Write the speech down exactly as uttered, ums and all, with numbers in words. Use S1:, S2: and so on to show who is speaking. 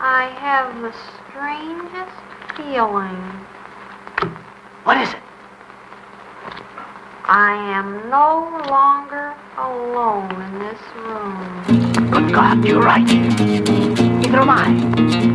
S1: I have the strangest feeling.
S2: What is it?
S1: I am no longer alone in this room.
S2: Good God, you're right. Neither am I.